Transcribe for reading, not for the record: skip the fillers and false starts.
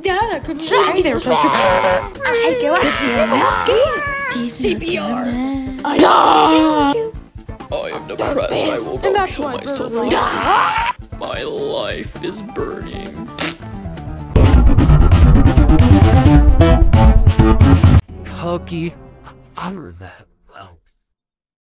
that, I couldn't Hi there, sister. I go CPR. I am depressed. I will go kill myself. My life is burning. Cookie, I heard that.